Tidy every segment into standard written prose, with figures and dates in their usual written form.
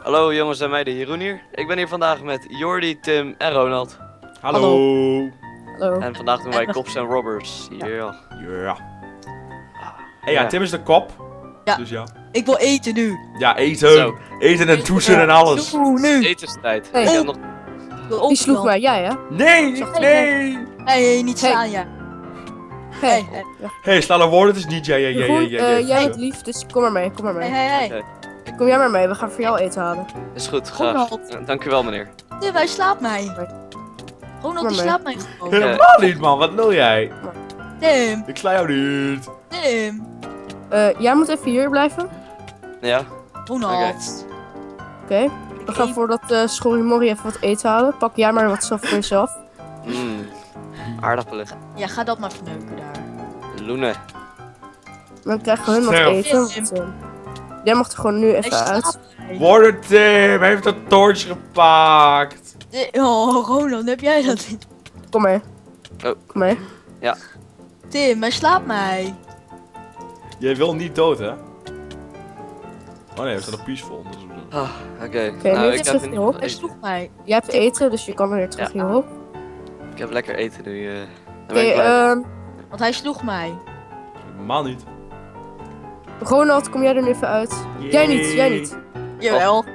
Hallo jongens en meiden, Jeroen hier. Ik ben hier vandaag met Jordi, Tim en Ronald. Hallo. Hallo. En vandaag doen wij Cops en Robbers. Ja. Ja. Hey, ja, Tim is de kop. Ja. Dus ja. Ik wil eten nu. Ja, eten. Zo. Eten en douchen en alles. Oeh, nu. Etenstijd. Hey. Ik heb nog... Die sloeg mij, jij hè? Nee, nee. Hey, niet slaan, ja. Hey. Hey, snelle woorden, het is niet jij. Jeroen, jij bent lief, dus kom maar mee, kom maar mee. Hey. Kom jij maar mee, we gaan voor jou eten halen. Is goed, graag. Ronald. Dank u wel meneer. Tim, hij slaapt mij. Ronald, die mee. slaapt mij gewoon. Helemaal niet, man. Wat wil jij? Tim, Ik sla jou niet. Tim. Jij moet even hier blijven. Ja? Ronald. Oké. We gaan voordat Schorrimorrie even wat eten halen. Pak jij maar wat zelf voor jezelf. Aardappelen. Ja, ga dat maar verneuken daar. Loenen. Dan krijgen hun wat Sterf. eten. Want, jij mag er gewoon nu Hij even uit. slaapt mij. Worden Tim, hij heeft een torch gepakt. Oh, Ronald, heb jij dat niet? Kom mee. Oh. Kom mee. Tim, hij slaapt mij. Jij wil niet dood, hè? Oh nee, we staan nog peaceful. Dat is Ah, oké. nu Nou, is ik het heb terug in in ieder de geval Hij eten. sloeg mij. Jij hebt eten, dus je kan er weer terug Ja. hierop. Ik heb lekker eten nu. Dan Oké, ben ik blij. Want hij sloeg mij. helemaal niet. Ronald, kom jij er nu even uit? Jij niet. Jawel.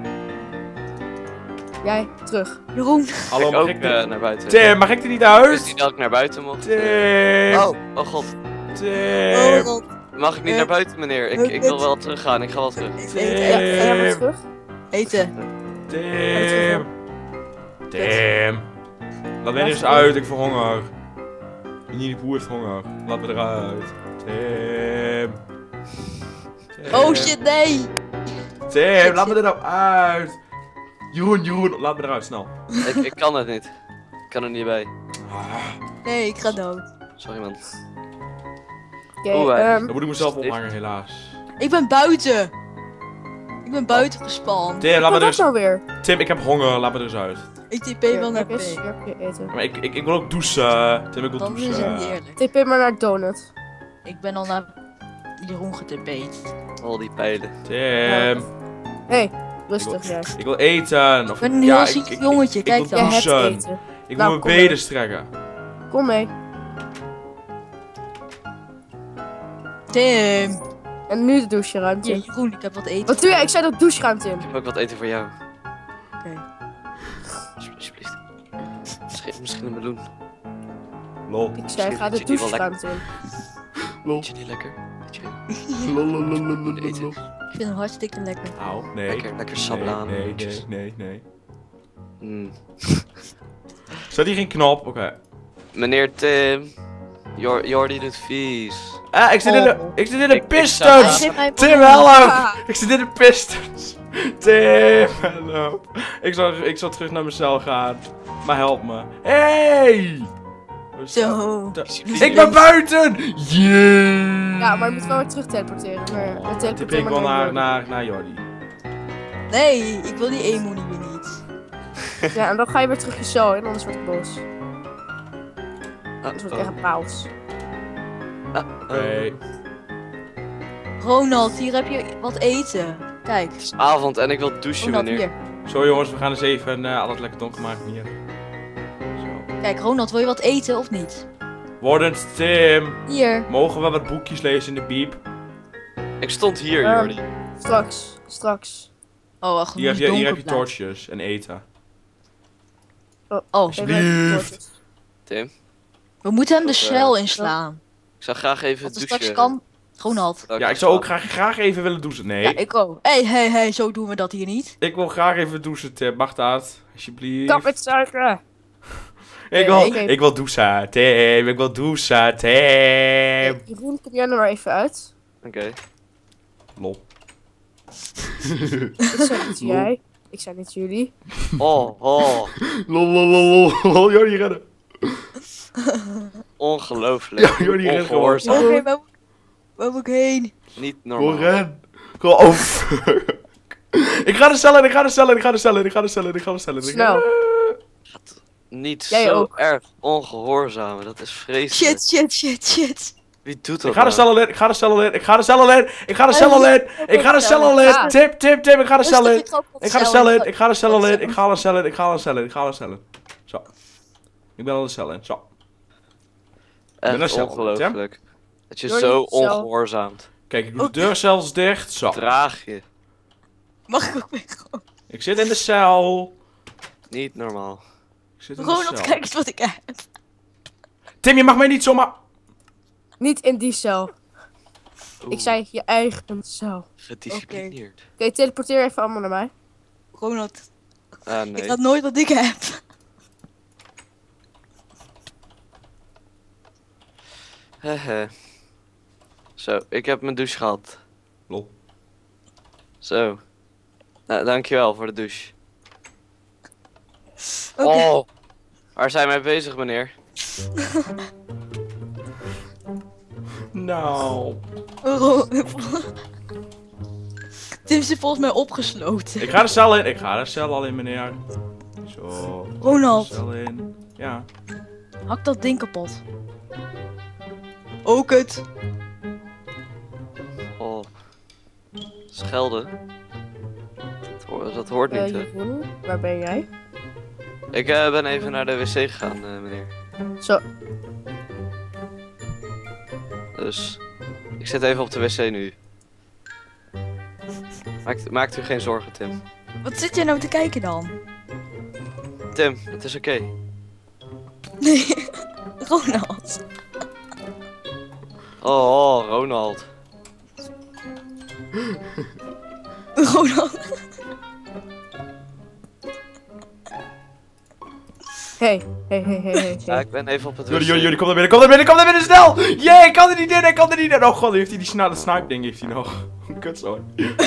Jij, terug. Jeroen. Hallo, Ik mag ook ik er... naar buiten. Tim, mag ik er niet Ik wist uit? niet dat ik naar buiten mocht. Tim. Oh god. Tim. Ronald. Mag ik niet naar buiten meneer? Ik wil wel teruggaan, ik ga wel terug. Eten. Ja, jij maar terug. Eten. Tim. Tim. Laat mij eens uit, ik verhonger. Niet die boer heeft honger. Laat me eruit. Tim. Oh shit, nee. Tim, laat me er nou uit. Jeroen, laat me eruit, snel. Ik kan het niet. Ik kan er niet bij. Nee, ik ga dood. Sorry man. Oké, Oeh, Dan moet ik mezelf ophangen, helaas. Ik ben buiten. Ik ben buiten gespannen. Tim, laat me wat er dat eens... nou weer? Tim, ik heb honger, laat me er eens uit. Ik TP wel naar Kijk eens, P. hier heb je eten. Maar ik wil ook douchen. Tim, ik wil Dan is het douchen. heerlijk. TP maar naar Donut. Ik ben al naar Jeroen getp'd. Al die pijlen. Tim. Hey, rustig jij. Ik wil eten. Of, Ik ben een heel ziek jongetje, ik kijk wil Jij dan. hebt douchen. eten. Ik Nou, wil kom mijn benen strekken. Kom mee. Tim. En nu de doucheruimte. Hier, Jeroen, ik heb wat eten. Wat doe jij? Ik zei dat doucheruimte in. Ik heb ook wat eten voor jou. Oké. Alsjeblieft. Misschien een meloen. Lol. Ik zei ga de Zit hier wel doucheruimte in. Lol. Vind je die lekker? Vind je- Lol, lol, lol, lol, lol, Eten. lol. Ik vind hem hartstikke lekker. Auw, nee. Lekker sablaan. Nee. Mm. Staat hier geen knop? Oké. Meneer Tim. Jordi doet vies. Ah, ik zit in de Ik Hij Pistons! geeft mij Tim, help! Ik zit in de Pistons! Tim, help! Ik zal terug naar mijn cel gaan. Maar help me. Hey! Zo. Ik ben buiten! Yeah! Ja, maar je moet wel weer terug teleporteren. Maar Oh, teleporteer ik wel maar naar Jordi. Nee, ik wil die emo niet weer niet. Ja, en dan ga je weer terug je cel in, anders word ik boos. Anders word ik echt paus. Oké. Ronald, hier heb je wat eten. Kijk. Het is avond en ik wil douchen Ronald, meneer. hier. Zo jongens, we gaan eens even alles lekker donker maken hier. Zo. Kijk, Ronald, wil je wat eten of niet? Wordend Tim, Hier. mogen we wat boekjes lezen in de biep? Ik stond hier Jordi. Straks. Oh, wacht. Hier heb je torches en eten. Oh, Alsjeblieft. Tim. we moeten hem de Tot, cel inslaan. Ik zou graag even Als er douchen. straks kan. Ronald. Ja, ik zou ook graag even willen douchen. Nee, Ja, ik ook. Hey, zo doen we dat hier niet. ik wil graag even douchen, Tim. Mag dat? Alsjeblieft. Kap met suiker! Ik wil douchen, Tim. Ik wil douchen, Tim. Jeroen, kom jij er maar even uit. Oké. Lol. Ik zei niet jij. Ik zei niet jullie. Oh. Lol, Jordi redden. Ongelooflijk. Ja, Jordi rent gewoon. Ongehoorzaam. Oké, waar moet ik heen? Niet normaal. Gewoon ren. Gewoon, oh fuck. Ik ga de cellen in. Snel. Niet Jij zo ook. erg ongehoorzaam. Dat is vreselijk. Shit. Wie doet dat Ik ga de nou? cel in, ik ga de cel in, ik ga de cel in, ik ga de cel in, ik ga de cel in. Tim, ik ga de cel in. Ik ga de cel in, ik ga de cel in, ik ga de cel in, ik ga de cel in, ik ga de cel in. Zo. Ik ben al de cel in, zo. ben er Echt zelf, ongelooflijk. Dat je Jordi, zo zo. ongehoorzaamt. Kijk, ik doe de deur zelfs dicht, zo. Draag je. Mag ik ook mee? Ik zit in de cel. Niet normaal. Ik zit in de Ronald, cel. kijk eens wat ik heb. Tim, je mag mij niet zomaar... Niet in die cel. Oeh, Ik zei je eigen cel. gedisciplineerd. Oké, teleporteer even allemaal naar mij. Ronald, Ah, ik nee. had nooit wat ik heb. Hehe. Zo, ik heb mijn douche gehad. Lol. Zo. Nou, dankjewel voor de douche. Oké. Oh, waar zijn wij bezig, meneer? Nou. Tim zit volgens mij opgesloten. Ik ga de cel in, ik ga de cel al in, meneer. Zo. Ronald. De cel in. Ja. Hak dat ding kapot. Oh, kut. Oh. Schelden. Dat hoort niet, hè? Jeroen, waar ben jij? Ik ben even naar de wc gegaan, meneer. Zo, Dus ik zit even op de wc nu. Maakt u geen zorgen, Tim. Wat zit jij nou te kijken dan? Tim, het is oké. Nee. Ronald. Oh, Ronald. Ronald. hey. Ja, ik ben even op het wc. Jullie, kom naar binnen, snel! Jee, ik kan er niet in, Oh god, heeft hij die snipe ding, heeft hij nog. Kut zo.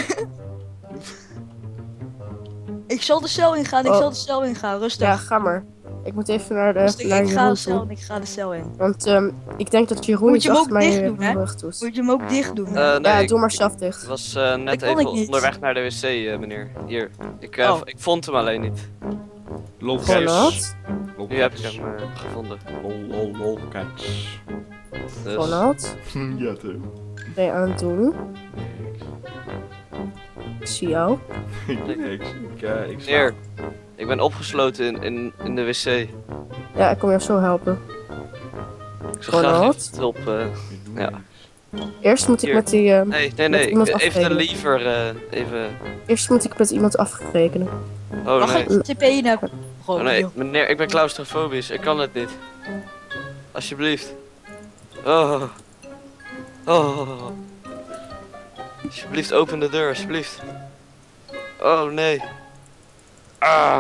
Ik zal de cel ingaan, Oh. rustig. Ja, ga maar. Ik moet even naar Rustig, naar ik ga de Jeroen cel toe. in, ik ga de cel in. Want ik denk dat Jeroen Moet iets je hem achter ook mij dicht doen, hè? rug doet. Moet je hem ook dicht doen? Nee, Ja, ik doe maar zelf dicht. was Dat net kan even ik niet. onderweg naar de wc, meneer. Hier. Oh. Ik vond hem alleen niet. Lol, Ronald? Nu heb ik hem gevonden. Lol, kijk. Dus. Ronald? Ja, Tim. Wat ben je aan het doen? Ik zie jou. Ik sla. Meneer, ik ben opgesloten in de wc. Ja, ik kom jou zo helpen. Ik zou graag Ronald? even hulp. Ja. Eerst moet ik Hier. met die... Nee, iemand even de afrekenen. lever, even... Eerst moet ik met iemand afrekenen. Oh Mag nee. ik TP'en naar Oh nee, meneer, ik ben claustrofobisch. Ik kan het niet. Alsjeblieft. Oh. Oh. Alsjeblieft, open de deur, alsjeblieft. Oh nee. Ah.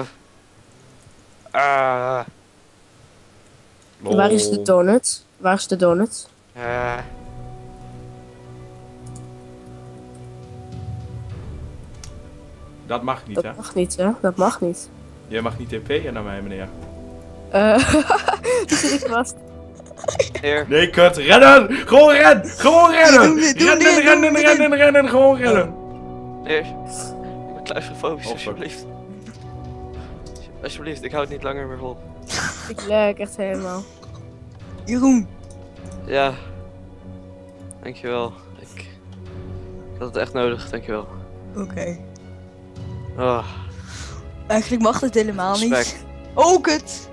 Ah. Lol. Waar is de donut? Waar is de donut? Ah. Dat mag niet, hè? Dat mag niet, hè? Dat mag niet. Jij mag niet TP'en naar mij, meneer. Die zit ik vast. Meneer, Nee, kut, rennen! Gewoon rennen! Gewoon rennen! Doe dit, doe dit, Rennen, gewoon rennen! meneer. Ik ben claustrofobisch, Oh, fuck. alsjeblieft. Alsjeblieft, ik hou het niet langer meer vol. Ik lijk echt helemaal. Jeroen. Ja. Dankjewel. Ik had het echt nodig, dankjewel. Oké. Oh, Eigenlijk mag het helemaal respect. niet. Oh, kut.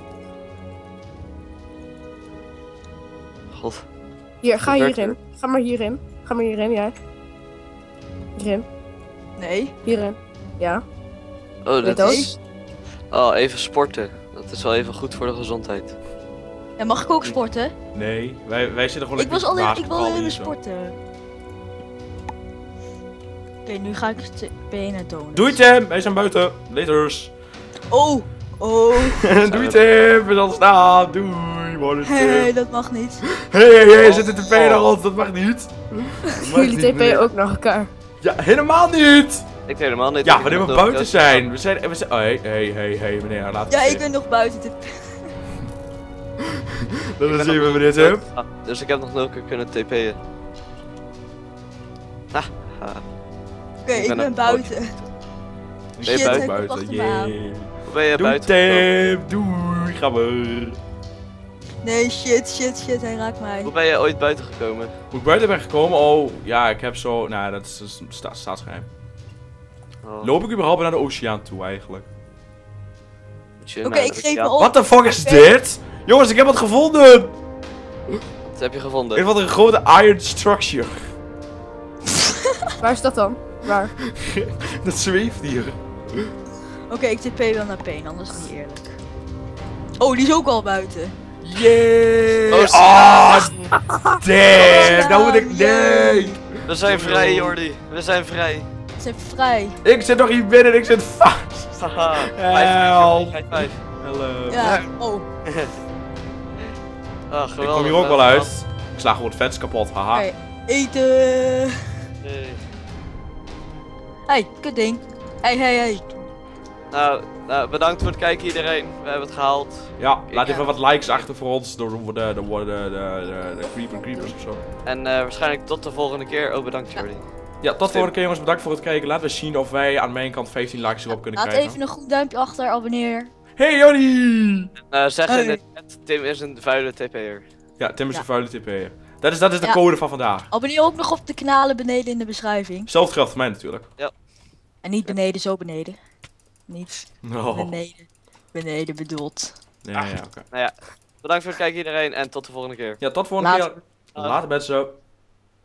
God. Hier, ga Gebeurt hierin. Ga maar hierin. Ga maar hierin, jij. Hierin. Nee. Hierin. Ja. Oh, je dat dood? is... Oh, even sporten. Dat is wel even goed voor de gezondheid. Ja, mag ik ook sporten? Nee, wij zitten gewoon Ik wil lekker alleen basketballen maar hier zo. sporten. Oké, nu ga ik TP'en naar donut. Doei Tim, wij zijn buiten. Laters. Oh. Oh. Doei Tim, we zal staan. Doei, morgen Hey, Tim. dat mag niet. Hey, zit in de naar ons, dat mag niet. Dat mag Jullie niet, TP meneer. ook naar elkaar. Ja, helemaal niet. Ik helemaal niet. Ja, Ik wanneer we ben buiten dood. zijn. We zijn... Oh, hey, meneer, laat Ja, het ik ben nog buiten te... Dat Ik is ben even nog meneer nooit Tim. gegaan, dus ik heb nog 0 keer kunnen TP'en. Ah, ah. Oké, ik ben ben een- buiten. Ben je Shit, buiten? hij komt achter me aan. Yay. Hoe ben je Doei buiten gekomen? Tim, doei, ga maar. Nee, shit, hij raakt mij. Hoe ben je ooit buiten gekomen? Hoe ik buiten ben gekomen? Oh, ja, ik heb zo... Nou, dat is staatsgeheim. Oh, Loop ik überhaupt naar de oceaan toe eigenlijk? moet je Oké, naar ik de geef me oceaan- op. What the fuck is dit? Jongens, ik heb het gevonden! Wat heb je gevonden? Ik vond een grote iron structure. Waar is dat dan? Waar? Dat zweeft hier. Oké, ik TP wel naar Peen, anders is het niet eerlijk. Oh, die is ook al buiten. Yeah! Oceaan. Damn! Nou moet ik... Nee! We zijn vrij, Jordi. We zijn vrij. Ze zijn vrij. Ik zit nog hier binnen en ik zit vast! Haha. Help. 5. Hallo. Ja, oh. Ah, geweldig. Ik kom hier ook wel uit. Ik sla gewoon het vets kapot, haha. Oké, eten. Hey. Hey, kut ding. Hey. Nou, bedankt voor het kijken iedereen. We hebben het gehaald. Ja, laat Ja. even wat likes achter voor ons door de creepers of zo. En waarschijnlijk tot de volgende keer. Oh, bedankt Jordi. Ja, tot de volgende keer jongens, bedankt voor het kijken. Laten we zien of wij aan mijn kant 15 likes erop kunnen Laat krijgen. even een goed duimpje achter, abonneer. Hey Jody! Zeg Hey. in de chat, Tim is een vuile TP'er. Ja, Tim is Ja. een vuile TP'er. Dat is de Ja. code van vandaag. Abonneer ook nog op de kanalen beneden in de beschrijving. Hetzelfde geldt voor mij natuurlijk. En niet beneden, zo beneden. Niet Oh. beneden. Beneden bedoeld. Ja, oké. Nou ja, bedankt voor het kijken iedereen en tot de volgende keer. Ja, tot de volgende Later. keer. Later mensen.